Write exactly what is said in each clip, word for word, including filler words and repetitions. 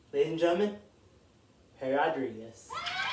Ladies and gentlemen, Perry Rodriguez.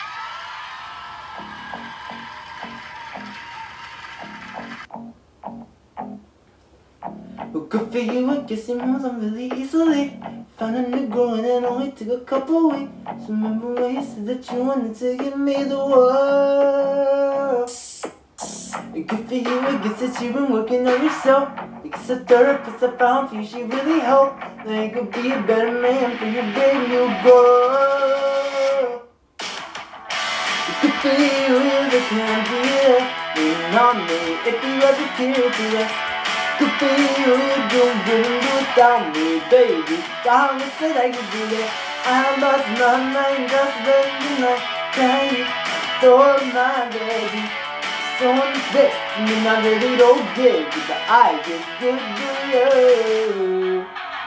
Well, good for you, I guess it moves on really easily. Found a new girl and it only took a couple weeks. Remember when you said that you wanted to give me the world. Good for you, I guess that you've been working on yourself. Because the therapist I found for you, she really helped. Now you could be a better man for your brand new girl. Good for you, I can't be there. Lean on me if you ever care to rest. Good for you, you don't get do without me, baby. God, I said I could do that. I lost my mind just then tonight. Can you throw my baby? So unfit, and I'm ready to give you, but I just give you.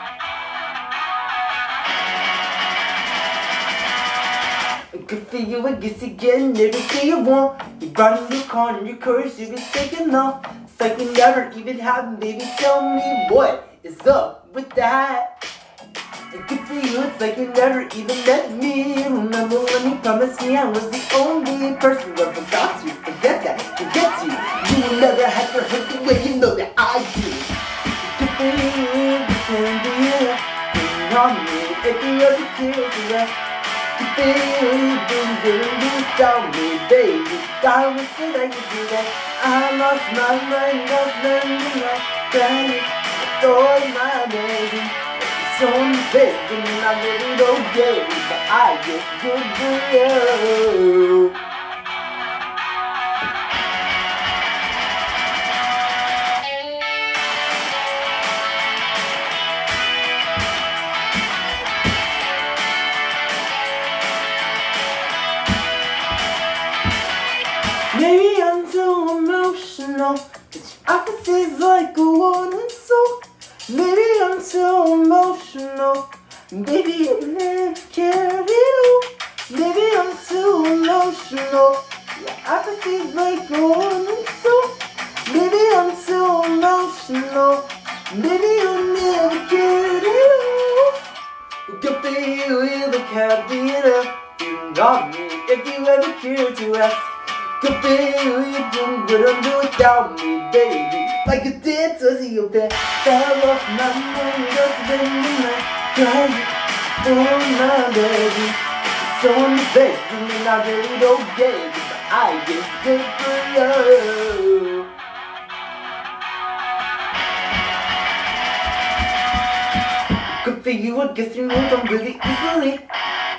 Good for you, I guess you're getting everything you want. You brought in your car and your courage, you've been taking off. It's like we never even happened, baby. Tell me what is up with that. And good for you, it's like you never even met me. Remember when you promised me I was the only person who ever got you? Forget that, forget you. You never had to hurt the way you know that I do. Good for you, you can be here. Lean on me if you ever care to rest. Good for you, you didn't get do without me, baby. God, I said I could do that. I lost my mind just then tonight. Can you adore my baby? So unfit, and I'm ready to get it, but I just good for you. Maybe I'm too emotional, but your eyes is like a warning soul. Maybe I'm too emotional, maybe I never cared at all. Maybe I'm too emotional, your eyes is like a warning soul. Maybe I'm too emotional, maybe I never cared at all. Good for you, you look happy enough. You got me if you ever care to ask. Good for you, you don't get on do without me, baby. Like a did to your bed. I lost my mind just when you night. Can you oh my baby? So on the bed, and I'm ready to get it, but I just good for you. Good for you, I guess you moved on really easily.